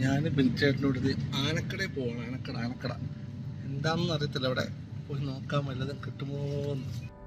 ഞാൻ ബിൻചേട്ടനോട് ഇത് ആനക്കടയിൽ പോവാണ്. ആനക്കട എന്താണെന്ന് അറിയത്തില്ല. അവിടെ പോയി നോക്കാൻ വല്ലതും കിട്ടുമോ എന്ന്.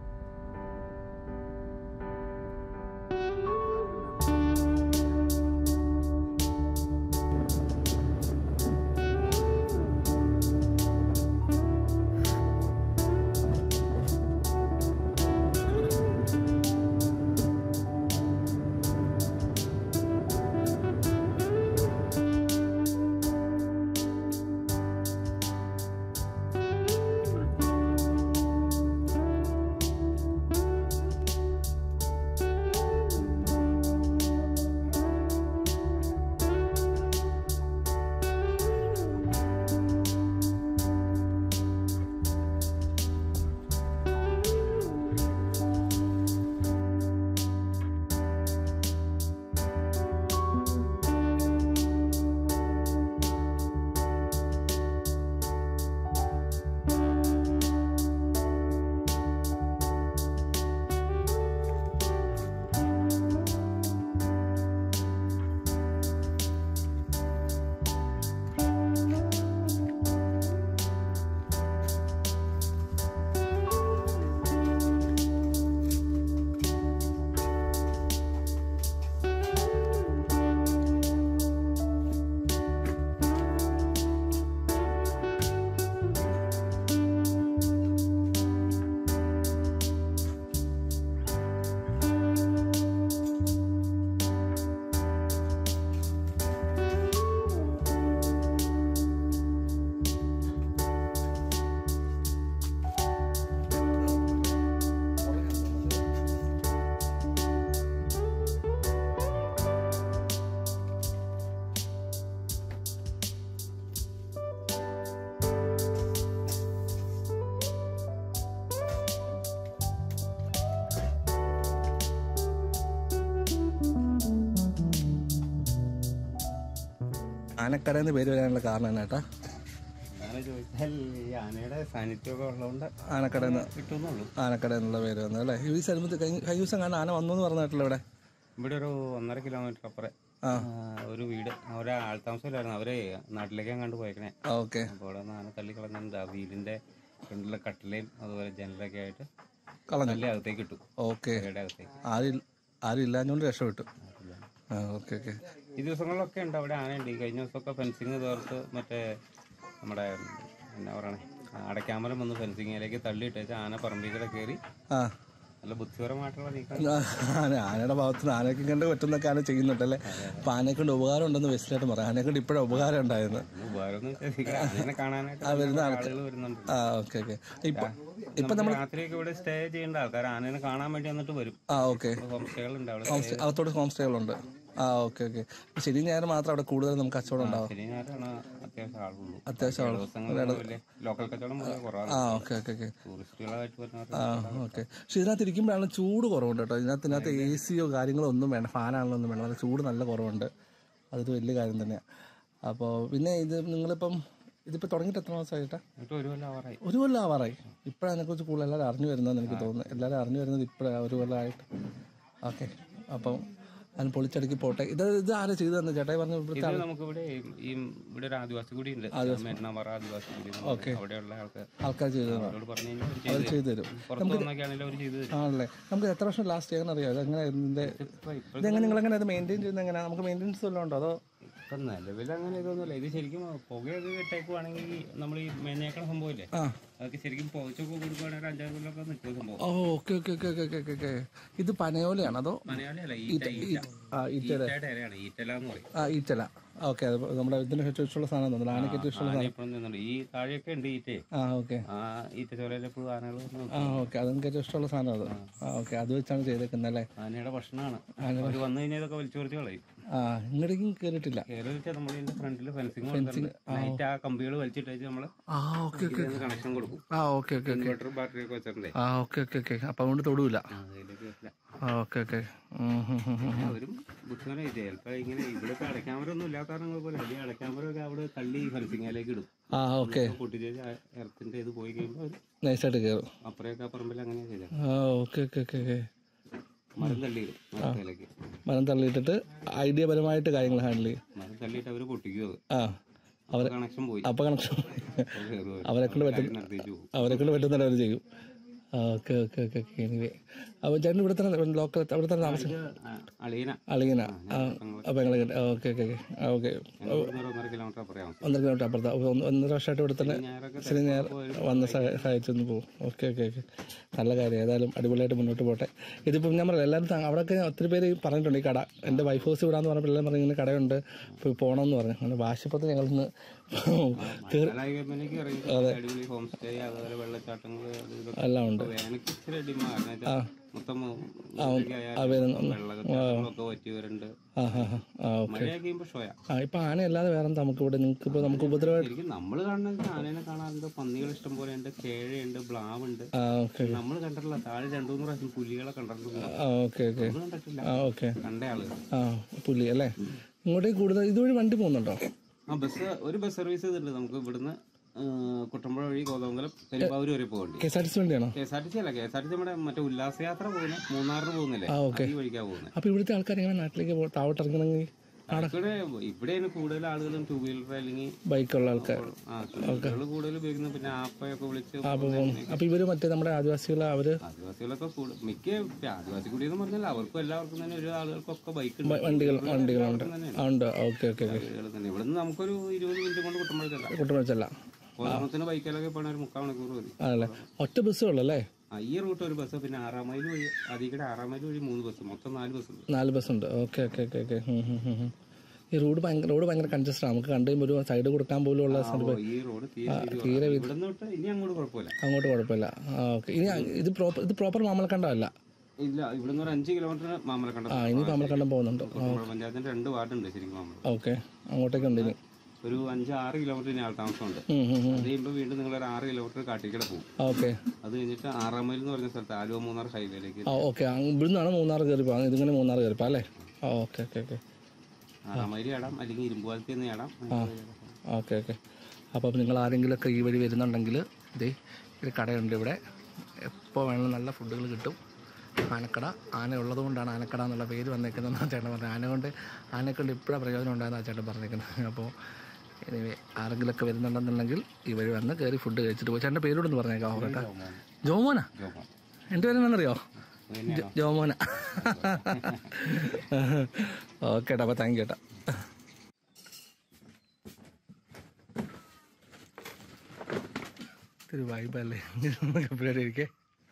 ആനക്കടയെന്ന് പേര് വരാനുള്ള കാരണം എന്നാ ചേട്ടാ? ആനയുടെ സാന്നിധ്യമൊക്കെ ഉള്ളതുകൊണ്ട് ആനക്കട എന്നുള്ള പേര് വന്നത് അല്ലേ? ഈ സ്ഥലത്ത് കഴിഞ്ഞ ദിവസം കാണാൻ ആന വന്നു എന്ന് പറഞ്ഞിട്ടില്ല. ഇവിടെ ഒരു 1.5 കിലോമീറ്റർ അപ്പുറം ഒരു വീട്, അവരെ ആൾത്താമസമില്ലായിരുന്നു, അവരെ നാട്ടിലേക്ക് കണ്ടു പോയേക്കണേ. ഓക്കെ. അപ്പോൾ അവിടെ നിന്ന് ആന തള്ളിക്കളഞ്ഞിട്ടുണ്ട്. ആ വീടിന്റെ ഫ്രണ്ടിലെ കട്ടിലയും അതുപോലെ ജനലൊക്കെ ആയിട്ട് കളഞ്ഞു അകത്തേക്ക് ഇട്ടു. ഓക്കെ. ആരും ഇല്ലാഞ്ഞോണ്ട് രക്ഷപ്പെട്ടു. Okay okay. ഈ ദിവസങ്ങളിലൊക്കെ ഉണ്ട് അവിടെ ആനയുണ്ട്. ഈ കഴിഞ്ഞ ദിവസമൊക്കെ ഫെൻസിങ് തീർത്ത് മറ്റേ നമ്മുടെ എന്നാ പറയണേ അടയ്ക്കാമരം വന്ന് ഫെൻസിങ്ങിലേക്ക് തള്ളിയിട്ടേച്ച് ആന പറമ്പിൽ കയറി നല്ല ബുദ്ധിപരമായിട്ടുള്ള നീക്കം ആനയുടെ ഭാഗത്തുനിന്ന് ആനയ്ക്ക് കണ്ട് പറ്റുന്നൊക്കെ ആന ചെയ്യുന്നുണ്ടല്ലേ? അപ്പൊ ആനയെ കൊണ്ട് ഉപകാരം ഉണ്ടെന്ന് വെച്ചിട്ടായിട്ട് പറയാം. ആനയെ കൊണ്ട് ഇപ്പോഴും ഉപകാരം ഉണ്ടായിരുന്നു. വരുന്ന ആൾക്കാർ വരുന്നുണ്ട്. Okay okay. ഇപ്പൊ നമ്മൾ രാത്രിയൊക്കെ ഇവിടെ സ്റ്റേ ചെയ്യേണ്ട ആൾക്കാർ ആനയെ കാണാൻ വേണ്ടി വന്നിട്ട് വരും. ഓക്കെ. ഹോം സ്റ്റേകളുണ്ട് അവിടെ, അകത്തോട് ഹോം സ്റ്റേകളുണ്ട്. Okay okay. ശനി ഞായർ മാത്രം അവിടെ കൂടുതൽ നമുക്ക് കച്ചവടം ഉണ്ടാവും. ശനി ഞായറാണ് അത്യാവശ്യം ആളുള്ളൂ. അത്യാവശ്യം ലോക്കൽ കച്ചവടം ഓക്കെ ഓക്കെ ഓക്കെ. ടൂറിസ്റ്റുകളായിട്ട് ഓക്കെ. പക്ഷെ ഇതിനകത്ത് ഇരിക്കുമ്പോഴാണ് ചൂട് കുറവുണ്ട് കേട്ടോ. ഇതിനകത്ത് AC യോ കാര്യങ്ങളോ ഒന്നും വേണ്ട, ഫാനാണല്ലോ ഒന്നും വേണ്ട. നല്ല ചൂട് നല്ല കുറവുണ്ട്. അതൊരു വലിയ കാര്യം തന്നെയാണ്. അപ്പോൾ പിന്നെ ഇത് നിങ്ങളിപ്പം ഇതിപ്പോൾ തുടങ്ങിയിട്ട് എത്ര മാസമായിട്ടാ? 1 കൊല്ലം ആവാറായി. ഇപ്പോഴാണ് അതിനെക്കുറിച്ച് കൂടുതൽ എല്ലാവരും അറിഞ്ഞു വരുന്നതെന്ന് എനിക്ക് തോന്നുന്നു. എല്ലാവരും അറിഞ്ഞു വരുന്നത് ഇപ്പോഴാണ്, 1 കൊല്ലമായിട്ട്. ഓക്കെ. അപ്പം അതിന് പൊളിച്ചടുക്കി പോട്ടെ. ഇത് ആരാ ചെയ്തു തന്നെ ചേട്ടായി പറഞ്ഞു? നമുക്കിവിടെ ഇവിടെ ഒരു ആദിവാസി കൂടി ഉണ്ട്, ആദിവാസി കൂടി. അവിടെയുള്ള ആൾക്കാർ ചെയ്തു തരും. ആണല്ലേ? നമുക്ക് എത്ര വർഷം ലാസ്റ്റ് ചെയ്യാൻ അറിയാം? അതെങ്ങനെ ഇതെങ്ങനെ നിങ്ങളെങ്ങനെ അത് മെയിൻറ്റെയിൻ ചെയ്യുന്നത്? എങ്ങനെയാണ്? നമുക്ക് മെയിൻ്റെനൻസ് വല്ലതും ഉണ്ടോ? അതോ ഇപ്പം നിലവിൽ അങ്ങനെ ഇതൊന്നുമില്ല. ഇത് ശരിക്കും പുകയൊക്കെ ഇട്ടേക്കുവാണെങ്കിൽ നമ്മൾ ഈ മേഞ്ഞേക്കണ സംഭവമില്ലേ, അതൊക്കെ ശരിക്കും പുകച്ചൊക്കെ കൊടുക്കുവാണെങ്കിൽ 5-6 കൊല്ലമൊക്കെ നിൽക്കുന്ന സംഭവം. Okay okay okay okay okay okay. ഇത് പനയോലയാണോ അതോ? പനയോലയല്ല, ഈറ്റല. ഓക്കെ. അത് നമ്മുടെ ഇതിന് ഇഷ്ടമുള്ള സാധനം തോന്നുന്നു. ആനയ്ക്ക് ഇഷ്ടമുള്ള സാധനം. ഈ താഴെയൊക്കെ ഉണ്ട് ഈറ്റേ. ഓക്കെ. ഈറ്റ ചോലയിലെപ്പോഴും ആനകൾ. ഓക്കെ. അതെനിക്ക് ഏറ്റവും ഇഷ്ടമുള്ള സാധനം അത്. ഓക്കെ. അത് വെച്ചാണ് ചെയ്തേക്കുന്നത് അല്ലേ? ആനയുടെ ഭക്ഷണമാണ്. അവർ വന്നു കഴിഞ്ഞാൽ ഇതൊക്കെ വലിച്ചു കുറച്ച് കളയും. ഇങ്ങോട്ടേക്കും കേറിയിട്ടില്ല. നമ്മൾ ഫ്രണ്ടില് ഫെൻസിങ് നൈറ്റ് ആ കമ്പികൾ വലിച്ചിട്ടേച്ച് നമ്മള് കണക്ഷൻ കൊടുക്കും. ഇൻവെർട്ടർ ബാറ്ററി ഒക്കെ വെച്ചിട്ടുണ്ടേ. Okay okay okay. അപ്പൊ അതുകൊണ്ട് തൊടൂല. Okay okay. ഒരു ബുദ്ധിമുട്ട് ചിലപ്പോ ഇങ്ങനെ ഇവിടെ അടയ്ക്കാമര ഒന്നും ഇല്ലാത്ത കാരണങ്ങൾ പോലെ വലിയ അടയ്ക്കാമര ഒക്കെ അവിടെ തള്ളി ഫെൻസിങ്ങിലേക്ക് ഇടും. പൊട്ടിച്ചേച്ച് എർത്തിന്റെ ഇത് പോയി കഴിയുമ്പോൾ നൈസായിട്ട് കയറും. അപ്പുറയൊക്കെ പറമ്പിൽ അങ്ങനെയാ ചെയ്തത്. Okay okay okay. മരം തള്ളിയിടും മരത്തിലേക്ക്. മരം തള്ളിയിട്ടിട്ട് ഐഡിയപരമായിട്ട് കാര്യങ്ങൾ ഹാൻഡിൽ ചെയ്യും. മരം തള്ളിയിട്ട് അവർ പൊട്ടിക്കും അത്. അവരെ കണക്ഷൻ പോയി. അപ്പം കണക്ഷൻ അവരെ കൊണ്ട് പറ്റുന്നില്ല അവർ ചെയ്യും. Okay okay okay okay. Anyway അപ്പോൾ ചേട്ടൻ ഇവിടെ തന്നെ ലോക്കൽ അവിടെ തന്നെ താമസം? അളിയന. അപ്പം ഞങ്ങൾ okay okay okay okay. 1.5 kilometre അപ്പുറത്ത്. 1.5 വർഷമായിട്ട് ഇവിടെ തന്നെ ശരി ഞാൻ വന്ന് സഹായിച്ചൊന്ന് പോകും. Okay okay okay. നല്ല കാര്യം. ഏതായാലും അടിപൊളിയായിട്ട് മുന്നോട്ട് പോട്ടെ. ഇതിപ്പം ഞാൻ പറയാം എല്ലാവരും അവിടെയൊക്കെ ഒത്തിരി പേര് പറഞ്ഞിട്ടുണ്ട് ഈ കട. എൻ്റെ വൈഫ് ഹൗസ് വിടാന്ന് പറഞ്ഞപ്പോൾ എല്ലാം പറഞ്ഞു ഇങ്ങനെ കടയുണ്ട് പോയി പോകണമെന്ന് പറഞ്ഞു. അങ്ങനെ വാശിപ്പുറത്ത് ഞങ്ങളിന്ന് എല്ലാം ഉണ്ട്. ഇപ്പൊ ആന അല്ലാതെ വേറെ നമുക്ക് ഇവിടെ നിങ്ങൾക്ക് നമുക്ക് ഉപദ്രവമായിട്ട് നമ്മള് കാണുന്നത് ആനേനെ കാണാറുണ്ട്, പന്നികൾ ഇഷ്ടം പോലെ ഉണ്ട്, കേഴയുണ്ട്, ബ്ലാവുണ്ട്. നമ്മൾ കണ്ടിട്ടില്ല. താഴെ 2-3 പ്രാവശ്യം പുലികളെ കണ്ടിട്ടില്ല. കണ്ട ആള് പുലി അല്ലേ? ഇങ്ങോട്ടേക്ക് കൂടുതൽ ഇതുവഴി വണ്ടി പോകുന്നുണ്ടോ? ഒരു ബസ് സർവീസ് ചെയ്തിട്ടുണ്ട് നമുക്ക് ഇവിടുന്ന് കുട്ടമ്പുഴ വഴി കോതമംഗലം പെരുമ്പാവൂർ വരെ പോകുന്നുണ്ട്. KSRTC വണ്ടിയാണോ? KSRTC അല്ല, KSRTC നമ്മുടെ മറ്റേ ഉല്ലാസയാത്ര പോകുന്ന മൂന്നാറിന് പോകുന്നില്ലേ, ഈ വഴിക്കാ പോകുന്നത്. അപ്പൊ ഇവിടുത്തെ ആൾക്കാർ എങ്ങനെ നാട്ടിലേക്ക് താവട്ട് ഇറങ്ങണമെങ്കിൽ ഇവിടെയാണ് കൂടുതൽ ആളുകളും 2 വീലർ അല്ലെങ്കിൽ ബൈക്കുള്ള ആൾക്കാർ കൂടുതൽ ഉപയോഗിക്കുന്നത്. പിന്നെ ആപ്പയൊക്കെ വിളിച്ച് അപ്പൊ ഇവര് മറ്റേ നമ്മുടെ ആദിവാസികളൊക്കെ മിക്ക ആദിവാസി കുടിയെന്ന് പറഞ്ഞാൽ അവർക്കും എല്ലാവർക്കും തന്നെ ഒരു ആളുകൾക്കൊക്കെ ബൈക്ക് വണ്ടികളുണ്ട്. ഇവിടുന്ന് നമുക്കൊരു 20 മിനിറ്റ് കൊണ്ട് കുട്ടമ്പഴച്ചല്ല കോതമംഗലത്തിന് ബൈക്കിലൊക്കെ പോകണ ഒരു 3/4 മണിക്കൂർ മതി. അതല്ലേ? ഒറ്റ ബസ്സുള്ളല്ലേ? ഈ റൂട്ട് ഒരു ബസ്, പിന്നെ 6 മൈൽ വഴി അതികൂടെ 6 മൈൽ വഴി 3 ബസ്, മൊത്തം 4 ബസ്സുണ്ട്. Okay okay okay okay. ഈ റോഡ് ഭയങ്കര കൺജസ്റ്റഡ്. നമുക്ക് കണ്ടുകഴിയുമ്പോൾ ഒരു സൈഡ് കൊടുക്കാൻ പോലും ഉള്ള തീരെ അങ്ങോട്ട് കുഴപ്പമില്ല. ഓക്കെ. ഇനി ഇത് പ്രോപ്പർ മാമലക്കണ്ടമല്ല? ഇല്ല, ഇവിടുന്ന് ഒരു 5 കിലോമീറ്റർ മാമലക്കണ്ടം. ഇനി മാമലക്കണ്ടം പോകുന്നുണ്ട്. പഞ്ചായത്തിന്റെ 2 വാർഡുണ്ട് ശരിക്കും മാമല. ഓക്കെ. അങ്ങോട്ടേക്ക് ഉണ്ട്. ഇനി ഒരു 5-6 കിലോമീറ്റർ ഇനി ആൾതാമസമുണ്ട്. അത് കഴിയുമ്പോൾ വീണ്ടും നിങ്ങൾ ഒരു 6 കിലോമീറ്റർ കാട്ടിക്കട പോകും. ഓക്കെ. അത് കഴിഞ്ഞിട്ട് 6 മൈൽ എന്ന് പറഞ്ഞ സ്ഥലത്ത് ആലുവ മൂന്നാർ ഹൈവേയിലേക്ക്. ഓക്കെ. ഇവിടുന്നാണ് മൂന്നാർ കയറി പോകാം. ഇതിങ്ങനെ മൂന്നാർ കയറി പോകാം അല്ലേ? Okay okay okay. 6 മൈൽ ചാടാം, അല്ലെങ്കിൽ ഇരുമ്പുപാലത്തിൽ നിന്ന് ചാടാം. Okay okay. അപ്പം നിങ്ങൾ ആരെങ്കിലുമൊക്കെ ഈ വഴി വരുന്നുണ്ടെങ്കിൽ ഇതേ ഒരു കടയുണ്ട് ഇവിടെ. എപ്പോൾ വേണമെങ്കിലും നല്ല ഫുഡുകൾ കിട്ടും. ആനക്കട. ആന ഉള്ളത് കൊണ്ടാണ് ആനക്കട എന്നുള്ള പേര് വന്നേക്കുന്നതെന്ന് ചേട്ടൻ പറഞ്ഞത്. ആനക്കൊണ്ട് ഇപ്പോഴാണ് പ്രയോജനം ഉണ്ടായെന്നാണ് ചേട്ടൻ പറഞ്ഞേക്കുന്നത്. അപ്പോൾ എനിവേ ആരെങ്കിലുമൊക്കെ വരുന്നുണ്ടെന്നുണ്ടെങ്കിൽ ഈ വഴി വന്ന് കയറി ഫുഡ് കഴിച്ചിട്ട് പോയി. ചേട്ടൻ്റെ പേരോടൊന്ന് പറഞ്ഞേക്കാം കേട്ടോ. ജോമോനാ? എൻ്റെ പേരെന്നാണെന്നറിയോ? ജോമോന. ഓക്കെ ഏട്ടാ. അപ്പോൾ താങ്ക് യു ഏട്ടാ. ഇതൊരു വൈബല്ലേ എപ്പോഴും ഇരിക്കേ.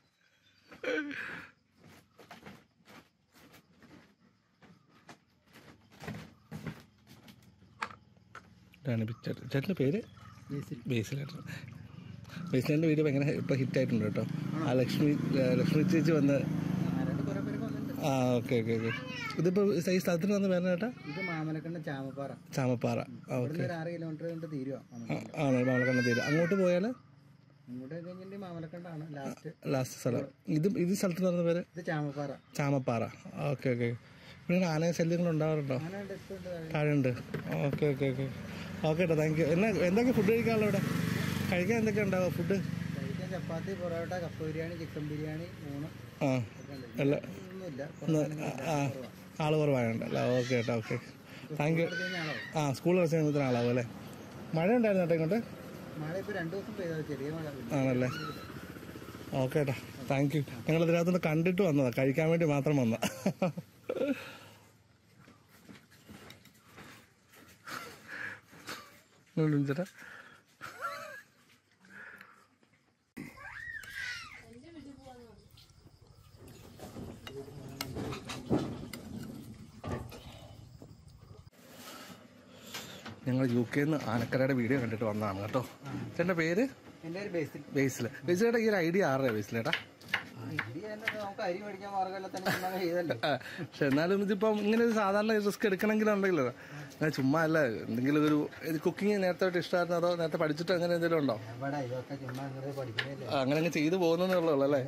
ഇതാണ് പിക്ചർ. ചേട്ടൻ്റെ പേര് ബേസിലേട്ടൻ. ബേസിലേട്ടൻ്റെ വീഡിയോ ഭയങ്കര ഇപ്പോൾ ഹിറ്റായിട്ടുണ്ട് കേട്ടോ. ആ ലക്ഷ്മി ചേച്ചി വന്ന് ഓക്കെ ഓക്കെ ഓക്കെ. ഇതിപ്പോൾ ഈ സ്ഥലത്തിന് വന്ന് പേര് കേട്ടാ? ഇത് മാമലക്കണ്ടം ചാമപ്പാറ. ഓക്കെ. 6 കിലോമീറ്റർ കൊണ്ട് തീരുവാ. മാമലക്കണ്ടം തീരും. അങ്ങോട്ട് പോയാൽ മാമലക്കണ്ടാണ് ലാസ്റ്റ് സ്ഥലം. ഇത് സ്ഥലത്തിന് പറഞ്ഞ പേര് ചാമപ്പാറ. Okay okay. ഇവിടെ ആന ശല്യങ്ങൾ ഉണ്ടാവാറുണ്ടോ? താഴെയുണ്ട്. Okay okay okay. ഓക്കെ ഏട്ടാ. Thank you. എന്തൊക്കെ ഫുഡ് കഴിക്കാനുള്ള ഇവിടെ? കഴിക്കാൻ എന്തൊക്കെ ഉണ്ടാവുക ഫുഡ്? ചപ്പാത്തി, പൊറോട്ട, കപ്പ ബിരിയാണി, ചിക്കൻ ബിരിയാണി, ഊണ്. അല്ല ആള് കുറവായുണ്ടല്ല. ഓക്കെ ഏട്ടാ. ഓക്കെ. Thank you. സ്കൂൾ കുറച്ച് കഴിയുമ്പോൾ ആളാവും അല്ലേ? മഴ ഉണ്ടായിരുന്നു കേട്ടോ ഇങ്ങോട്ട്? ആണല്ലേ? ഓക്കെ ഏട്ടാ. Thank you. ഞങ്ങൾ ഇതിനകത്തുനിന്ന് കണ്ടിട്ട് വന്നതാ, കഴിക്കാൻ വേണ്ടി മാത്രം വന്ന. ചേട്ടാ ഞങ്ങൾ UK ആനക്കരയുടെ വീഡിയോ കണ്ടിട്ട് വന്നതാണ് കേട്ടോ. ചേട്ടൻ്റെ പേര്? ബേസിലേട്ടാ. ഈ ഒരു ഐഡിയ ആരുടെ ബേസിലേട്ടാ? പക്ഷെ എന്നാലും ഇതിപ്പം ഇങ്ങനെ ഒരു സാധാരണ റിസ്ക് എടുക്കണമെങ്കിലുണ്ടെങ്കിലോ ചുമ്മാ അല്ല. എന്തെങ്കിലും ഒരു കുക്കിംഗ് നേരത്തെ ഇഷ്ടമായിരുന്നു, അതോ നേരത്തെ പഠിച്ചിട്ട് അങ്ങനെ എന്തെങ്കിലും ഉണ്ടോ? അങ്ങനെ അങ്ങ് ചെയ്തു പോകുന്നേ ഉള്ളൂ അല്ലേ?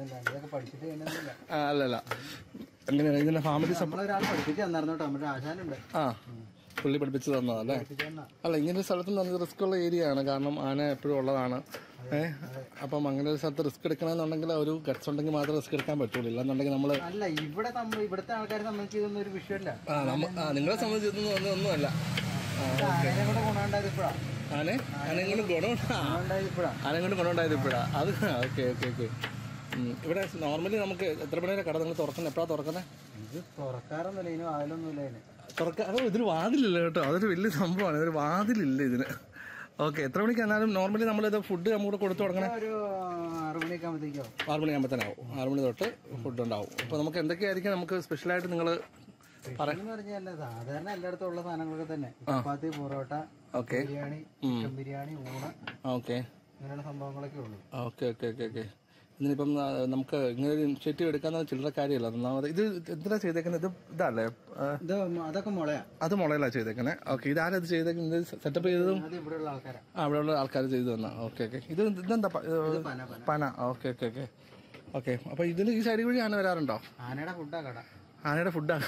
അല്ലല്ല. അങ്ങനെയാണ് ഇതിന്റെ ഫാമിലി സപ്പോർട്ട്. പുള്ളി പഠിപ്പിച്ചു തന്നതല്ലേ? അല്ല, ഇങ്ങനെ ഒരു സ്ഥലത്ത് നമുക്ക് റിസ്ക് ഉള്ള ഏരിയ ആണ്, കാരണം ആന എപ്പോഴും ഉള്ളതാണ്. അപ്പം അങ്ങനെ ഒരു സ്ഥലത്ത് റിസ്ക് എടുക്കണമെന്നുണ്ടെങ്കിൽ ഒരു ഗട്ട്സ് ഉണ്ടെങ്കിൽ മാത്രമേ റിസ്ക് എടുക്കാൻ പറ്റുള്ളൂ. ഇല്ലെന്നുണ്ടെങ്കിൽ നമ്മൾ അല്ല, ഇവിടുത്തെ ആൾക്കാരെ സംബന്ധിച്ച് ഇതൊന്നും ഒരു വിഷയമല്ല. നിങ്ങളെ സംബന്ധിച്ച് ഇതൊന്നും ഒന്നുമല്ല. ആനയെ കൊണ്ട് ഗുണമുണ്ടായത് ഇപ്പോഴാണ്. ആനയും കൊണ്ട് ഗുണമുണ്ടായത് ഇപ്പോഴാണ്. അത് ഓക്കെ ഓക്കെ ഓക്കെ. ഇവിടെ നോർമലി നമുക്ക് എത്ര മണി വരെ കട നിങ്ങൾ തുറക്കുന്നത്? എപ്പോഴാണ് തുറക്കുന്നത്? ഇത് തുറക്കാറൊന്നുമില്ല, ഇതിന് വാതിലൊന്നുമില്ല. ഇതൊരു വാതിലില്ല കേട്ടോ, അതൊരു വലിയ സംഭവമാണ്. ഇതൊരു വാതിലില്ല ഇതിന്. ഓക്കെ, എത്ര മണിക്ക് എന്നാലും നോർമലി നമ്മളിത് ഫുഡ് നമുക്ക് കൊടുത്തു തുടങ്ങണേ? ഒരു 6 മണിയൊക്കെ ആകുമ്പോഴത്തേക്കാവും. 6 മണിയാകുമ്പോഴത്തേനാവും. 6 മണി തൊട്ട് ഫുഡ് ഉണ്ടാവും. അപ്പോൾ നമുക്ക് എന്തൊക്കെയായിരിക്കും നമുക്ക് സ്പെഷ്യലായിട്ട് നിങ്ങൾ എന്ന് പറഞ്ഞാൽ സാധാരണ എല്ലായിടത്തും ഉള്ള സാധനങ്ങളൊക്കെ തന്നെ. ചപ്പാത്തി, പൊറോട്ട, ബിരിയാണി, ചിക്കൻ ബിരിയാണി, ഊണ്, ഓക്കെ, അങ്ങനെയുള്ള സംഭവങ്ങളൊക്കെ ഉള്ളൂ. Okay okay okay okay. ഇതിനിപ്പം നമുക്ക് ഇങ്ങനെ ഒരു ഇനിഷ്യേറ്റീവ് എടുക്കാന്ന് ചില്ലറ കാര്യമല്ല. ഒന്നാമത് ഇത് എന്തിനാ ചെയ്തേക്കുന്നത്? ഇതല്ലേ? അതൊക്കെ മുളയാ. അത് മുളയിലാണ് ചെയ്തേക്കുന്നത്. ഓക്കെ, ഇതാരാ ഇത് ചെയ്തേക്കുന്നത്? സെറ്റപ്പ് ചെയ്തതും ഇവിടെയുള്ള ആൾക്കാരാണ്. ഇവിടെയുള്ള ആൾക്കാർ ചെയ്തു തന്നാ. Okay okay. ഇതെന്താ പന? Okay okay okay okay. അപ്പൊ ഇതിന് ഈ സൈഡ് വഴി ആന വരാറുണ്ടോ? ആനയുടെ ഫുഡാ കട. ആനയുടെ ഫുഡാണ്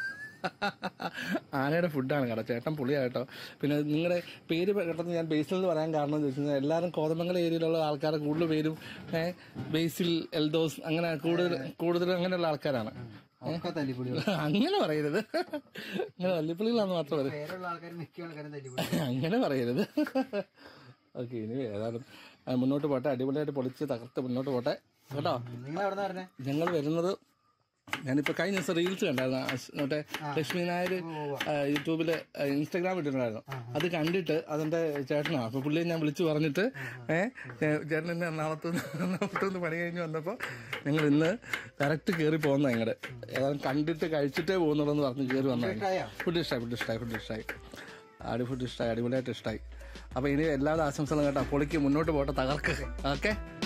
ആനയുടെ ഫുഡാണ് കട. ചേട്ടൻ പുളിയാട്ടോ. പിന്നെ നിങ്ങളുടെ പേര് പെട്ടെന്ന് ഞാൻ ബേസിൽ എന്ന് പറയാൻ കാരണം എന്ന് വെച്ചാൽ എല്ലാവരും കോതമംഗലം ഏരിയയിലുള്ള ആൾക്കാരെ കൂടുതൽ പേരും ബേസിൽ, എൽദോസ്, അങ്ങനെ കൂടുതൽ അങ്ങനെയുള്ള ആൾക്കാരാണ്. അങ്ങനെ പറയരുത്, അങ്ങനെ തല്ലിപ്പുള്ളികളാന്ന് മാത്രം പറയും. അങ്ങനെ പറയരുത്. ഓക്കെ, ഇനി ഏതായാലും മുന്നോട്ട് പോട്ടെ, അടിപൊളിയായിട്ട് പൊളിച്ച് തകർത്ത് മുന്നോട്ട് പോട്ടെ കേട്ടോ. ഞങ്ങൾ വരുന്നത്, ഞാനിപ്പോൾ കഴിഞ്ഞ ദിവസം റീൽസ് കണ്ടായിരുന്നു. മറ്റേ ലക്ഷ്മി നായർ യൂട്യൂബിൽ ഇൻസ്റ്റാഗ്രാം ഇട്ടിട്ടുണ്ടായിരുന്നു. അത് കണ്ടിട്ട് അതെന്റെ ചേട്ടനാണ്. അപ്പോൾ പുള്ളിയെ ഞാൻ വിളിച്ചു പറഞ്ഞിട്ട് ചേട്ടൻ എന്നെ എറണാകുളത്തുനിന്ന് പണി കഴിഞ്ഞ് വന്നപ്പോൾ ഞങ്ങൾ ഇന്ന് കറക്റ്റ് കയറി പോകുന്ന ഇങ്ങോട്ട് ഏതായാലും കണ്ടിട്ട് കഴിച്ചിട്ടേ പോകുന്നുള്ളൂ പറഞ്ഞ് കയറി വന്നതാണ്. ഫുഡ് ഇഷ്ടമായി. അടിപൊളിയായിട്ട് ഇഷ്ടമായി. അപ്പോൾ ഇനി എല്ലാവരും ആശംസകളും കേട്ടോ. പൊളിക്ക്, മുന്നോട്ട് പോട്ടെ, തകർക്ക്. ഓക്കെ.